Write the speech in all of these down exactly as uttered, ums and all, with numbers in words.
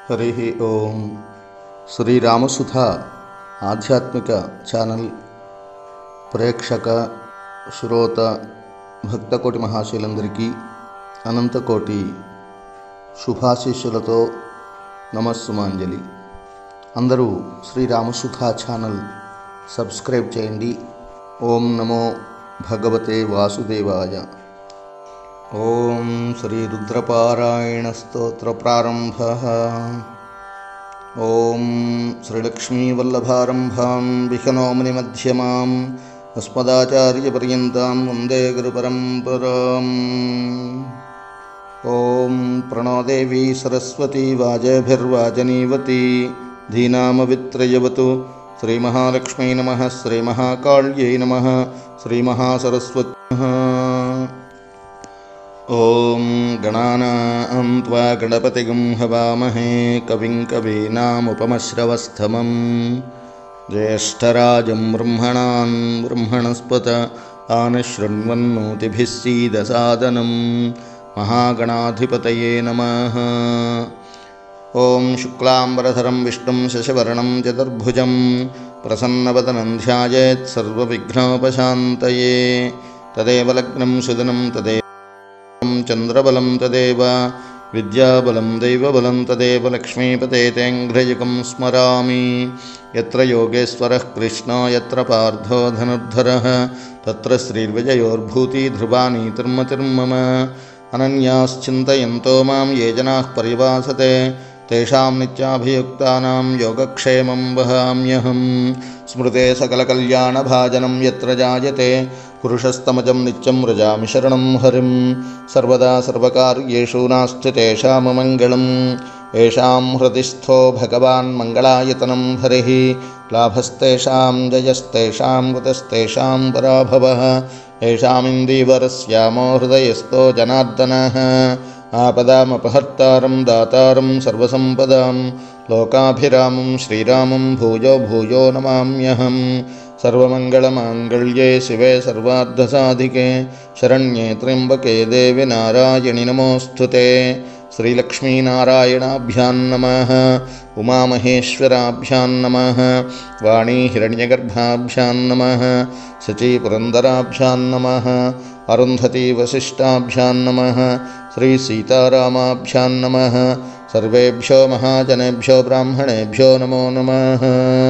हरिः ओम श्रीरामसुधा आध्यात्मिक ఛానల్ ప్రేక్షక శ్రోత భక్తకోటి మహాశయులందరికీ అనంతకోటి శుభాశీస్సులతో నమస్సుమాంజలి. అందరూ శ్రీరామసుధా ఛానల్ సబ్స్క్రైబ్ చేయండి. ఓం నమో భగవతే వాసుదేవాయ. ఓం శ్రీ రుద్రపారాయణ స్తోత్ర ప్రారంభః. ఓం శ్రీలక్ష్మీవల్లభారంభాం విష్ణో మునిమధ్యమాం అస్మదాచార్యపర్యంతాం వందే గురుపరంపరాం. ఓం ప్రణోదేవి సరస్వతీ వాజభిర్వాజనీవతి ధీనామవిత్రయవతు. శ్రీమహాలక్ష్మీ నమః, శ్రీమహాకాళ్యై నమః, శ్రీమహాసరస్వత్యః. ఓం గణానాం త్వా గణపతిగం హవామహే కవిం కవీనాముపమశ్రవస్తమం. జ్యేష్ఠరాజం బ్రహ్మణాన్ బ్రహ్మణస్పత ఆనశృణ్వన్నోతిభిः సీదసాదనం. మహాగణాధిపతయే నమః. ఓం శుక్లాంబరధరం విష్ణుం శశివర్ణం చతుర్భుజం ప్రసన్నవదనం ధ్యాయేత్ సర్వవిఘ్నోపశాంతయే. తదేవ లగ్నం సుదినం తదేవ చంద్రబలం తదేవ విద్యాబలం దైవబలం తదేవ లక్ష్మీపతే తేంఘ్రయుగం స్మరామి. యత్ర యోగేశ్వరః కృష్ణో యత్ర పార్థో ధనుర్ధరః తత్ర శ్రీర్విజయోర్భూతి ధ్రువాణి తిర్మతిర్మమ. అనన్యాశ్చింతయంతో మాం ఏ జనాః పర్యవాసతే తేషాం నిత్యాభియుక్తానాం యోగక్షేమం వహామ్యహం. స్మృతే సకలకల్యాణభాజనం యత్ర జాయతే పురుషస్తమజం నిత్యం వ్రజామి శరణం హరిం. సర్వదా సర్వకార్యేషు నాస్తి తేషామమంగళం. ఏషాం హృదిస్థో భగవాన్ మంగళాయతనం హరిః. లాభస్తేషాం జయస్తేషాం వృతస్తేషాం పరాభవః. ఏషామిందీవరస్యామో హృదయస్థో జనార్దనః. ఆపదామపహర్తారం దాతారం సర్వసంపదాం లోకాభిరామం శ్రీరామం భూయో భూయో నమామ్యహం. సర్వమంగళమాంగళ్యే శివే సర్వార్థసాధికే శరణ్యే త్ర్యంబకే దేవి నారాయణి నమోస్తుతే. శ్రీలక్ష్మీనారాయణాభ్యాం నమః. ఉమామహేశ్వరాభ్యాం నమః. వాణీ హిరణ్యగర్భాభ్యాం నమః. శచీపురందరాభ్యాం నమః. అరుంధతీ వశిష్టాభ్యాం నమః. శ్రీ సీతారామాభ్యాం నమః. సర్వేభ్యో మహాజనేభ్యో బ్రాహ్మణేభ్యో నమో నమః.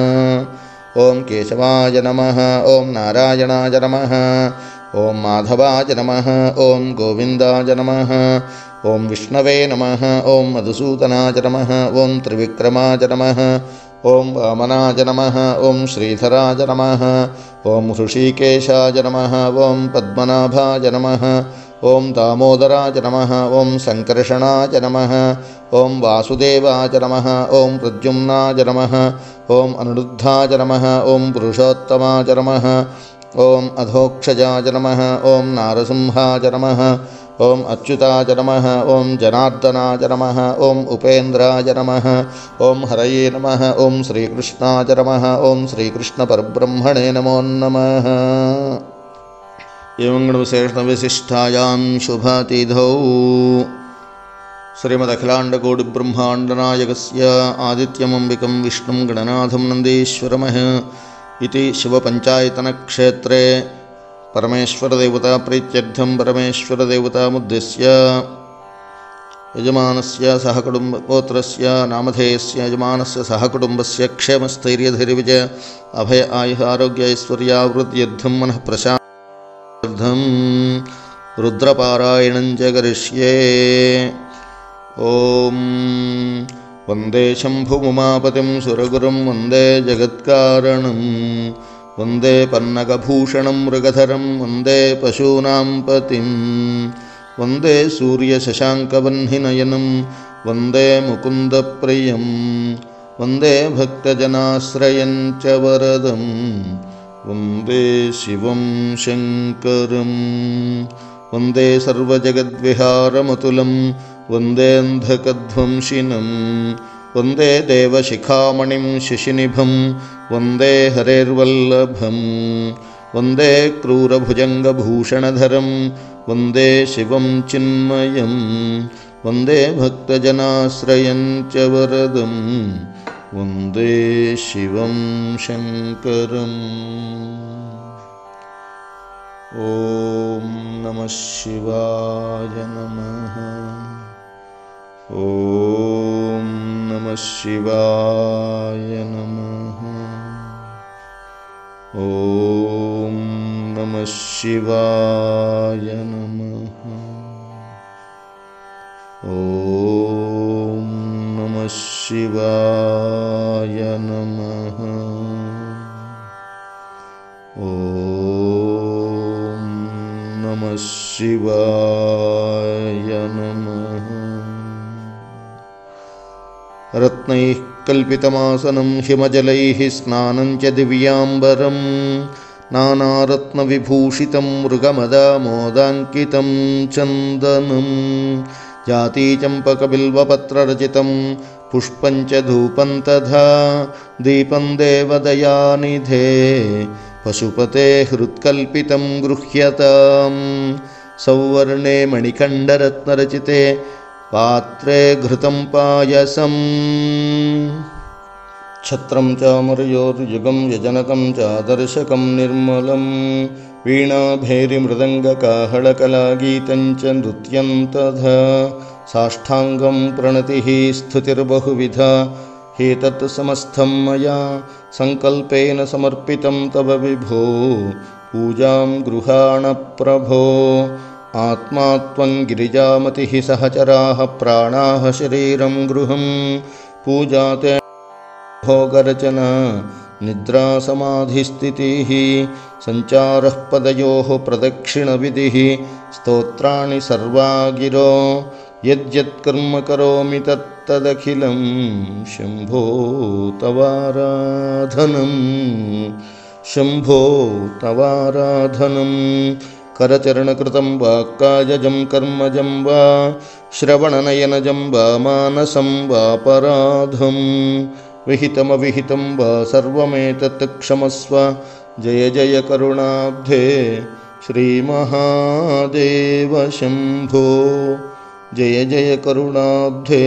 ఓం కేశవాయ నమః. ఓం నారాయణాయ నమః. ఓం మాధవాయ నమః. ఓం గోవిందాయ నమః. ఓం విష్ణవే నమః. ఓం మధుసూదనాయ నమః. ఓం త్రివిక్రమాయ నమః. ఓం వామనాయ నమః. ఓం శ్రీధరాయ నమః. ఓం హృషీకేశాయ నమః. ఓం పద్మనాభాయ నమః. ఓం దామోదరాయ నమః. ఓం సంకర్షణాయ నమః. ఓం వాసుదేవాయ నమః. ఓం ప్రద్యుమ్నాయ నమః. ఓం అనిరుద్ధాయ నమః. ఓం పురుషోత్తమాయ నమః. ఓం అధోక్షజాయ నమః. ఓం నారసింహాయ నమః. ఓం అచ్యుతాయ నమః. ఓం జనార్దనాయ నమః. ఓం ఉపేంద్రాయ నమః. ఓం హరయే నమః. ఓం శ్రీకృష్ణాయ నమః. ఓం శ్రీకృష్ణ పరబ్రహ్మణే నమో నమః. ఏవం విశేషవిశిష్టాయాం శుభతిథౌ శ్రీమదఖిలాండకోటిబ్రహ్మాండనాయకస్య ఆదిత్యమంబికం విష్ణుం గణనాథం నందీశ్వరమః ఇతి శివపంచాయతనక్షేత్రే పరమేశ్వరదేవతా ప్రీత్యర్థం పరమేశ్వరదేవతాముద్దిశ్య యజమానస్య సహకుటుంబగోత్రస్య నామధేయస్య యజమానస్య సహకుటుంబస్య క్షేమస్థైర్యధైర్యవిజయ అభయ ఆయుః ఆరోగ్య ఐశ్వర్యావృద్ధ్యర్థం మనః ప్రశాంత్యర్థం రుద్రపారాయణం చ కరిష్యే. ఓం వందే శంభుముమాపతిం సురగురుం వందే జగత్కారణం వందే పన్నగభూషణం మృగధరం వందే పశూనాం పతిం వందే సూర్యశశాంకవహ్నినయనం వందే ముకుందప్రియం వందే భక్తజనాశ్రయం చ వరదం వందే శివం శంకరం వందే సర్వజగద్విహారమతులం వందేంధకధ్వంసినం వందే దేవశిఖామణిం శశినిభం వందే హరేర్వల్లభం వందే క్రూరభుజంగభూషణధరం వందే శివం చిన్మయం वन्दे भक्तजनाश्रयं च वरदं वन्दे शिवं शङ्करम्। ॐ नमः शिवाय नमः। ॐ नमः शिवाय नमः। ॐ नमः शिवाय नमः। ॐ नमः शिवाय नमः। ॐ नमः शिवाय नमः। रत्नैः कल्पितमासनं हिमजलैः स्नानं च दिव्याम्बरं नानारत्नविभूषितं मृगमदामोदाङ्कितं चन्दनं जातीचम्पकबिल्वपत्ररचितं पुष्पं च धूपं तथा दीपं देवदयानिधे पशुपते हृत्कल्पितं गृह्यतां सौवर्णे मणिकण्डरत्नरचिते पात्रे घृतं पायसं छत्रं चामरयोर्युगं यजनकं चादर्शकं निर्मलं वीणाभैरिमृदङ्गकाहळकलागीतं च नृत्यं तथा साष्टाङ्गं प्रणतिः स्तुतिर्बहुविधा एतत् समस्तं मया सङ्कल्पेन समर्पितं तव विभो पूजां गृहाण प्रभो। आत्मा त्वं गिरिजामतिः सहचराः प्राणाः शरीरं गृहं पूजाते भोगरचना निद्रा समाधिस्थितिः सञ्चारः पदयोः प्रदक्षिणविधिः स्तोत्राणि सर्वा गिरो यद्यत्कर्म करोमि तत्तदखिलं शम्भो तवाराधनं शम्भो तवाराधनं। करचरणकृतं वा कायजं कर्मजं वा श्रवणनयनजं वा मानसं वापराधं विहितमविहितं वा सर्वमेतत् क्षमस्व। जय जय करुणाब्धे श्रीमहादेव शम्भो। जय जय करुणाब्धे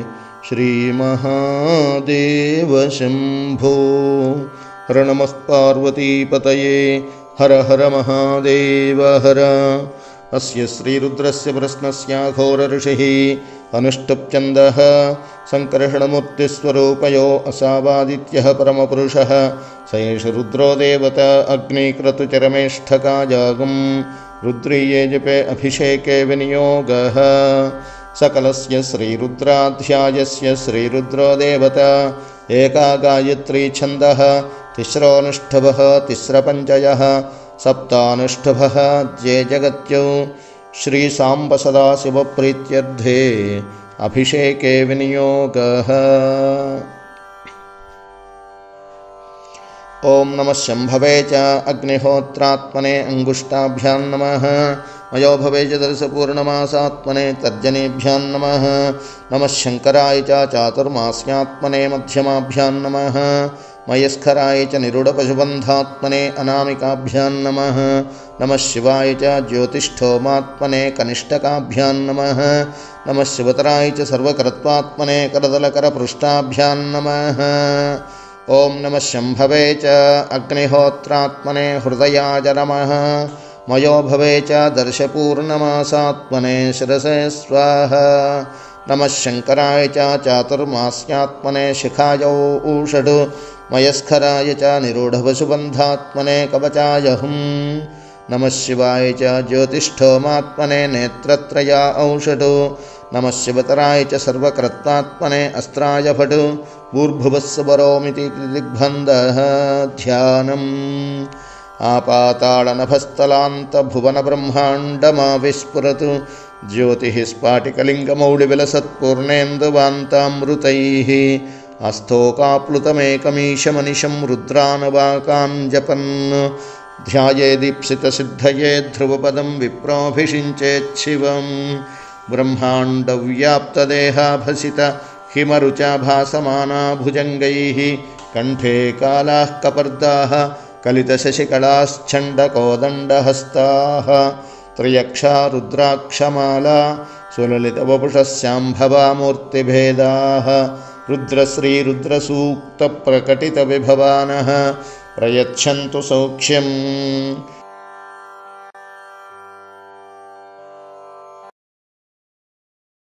श्रीमहादेव शम्भो। हर नमः पार्वतीपतये हर हर महादेव हर। अस्य श्रीरुद्रस्य प्रश्नस्याघोरऋषिः अनुष्टुप्छन्दः सङ्कर्षणमूर्तिस्वरूपयो असावादित्यः परमपुरुषः स एष रुद्रो देवता अग्निक्रतुचरमेष्ठकाजागं रुद्रीये जपे अभिषेके विनियोगः सकलस्य श्रीरुद्राध्यायस्य श्रीरुद्रो देवता एका गायत्री छन्दः तिस्रोऽनुष्ठवः तिस्रपञ्चयः सप्तानुष्ठवः जे जगत्यौ श्रीसाम्ब सदाशिवप्रीत्यर्थे अभिषेके विनियोगः। ॐ नमः शम्भवे च अग्निहोत्रात्मने अङ्गुष्ठाभ्यां नमः मयोभवे च दर्शपूर्णमासात्मने तर्जनीभ्यां नमः नमः शङ्कराय च चातुर्मास्यात्मने मध्यमाभ्यां नमः मयस्कराय च निरूढपशुबन्धात्मने अनामिकाभ्यां नमः नमः शिवाय च ज्योतिष्ठोमात्मने कनिष्ठकाभ्यां नमः नमः शिवतराय च सर्वकर्त्वात्मने करदलकरपृष्ठाभ्यां नमः। ॐ नमः शम्भवे च अग्निहोत्रात्मने हृदयाय नमः मयोभवे च दर्शपूर्णमासात्मने शिरसे स्वाहा नमः शङ्कराय च चातुर्मास्यात्मने शिखाय ऊषडु मयस्कराय च निरूढवसुबन्धात्मने कवचाय हुं नमः शिवाय च ज्योतिष्ठोमात्मने नेत्रत्रया औषधो नमः शिवतराय च सर्वकृत्वात्मने अस्त्राय फटु ऊर्भुवस्वरोमिति दिग्बन्धः ध्यानम् आपातालनभस्थलान्तभुवनब्रह्माण्डमाविस्फुरतु ज्योतिः स्फाटिकलिङ्गमौलिविलसत्पूर्णेन्दुवान्तामृतैः अस्थोकाप्लुतमेकमीशमनिशं रुद्रानुवाकान् जपन् ध्याये दीप्सितसिद्धये ध्रुवपदं विप्रोऽभिषिञ्चेच्छिवं ब्रह्माण्डव्याप्तदेहाभसित हिमरुचा भासमाना भुजङ्गैः कण्ठे कालाः कपर्दाः कलितशशिकलाश्चण्डकोदण्डहस्ताः त्र्यक्षा रुद्राक्षमाला सुललितवपुषस्याम्भवामूर्तिभेदाः रुद्रश्रीरुद्रसूक्तप्रकटितविभवानः प्रयच्छन्तु सौख्यम्।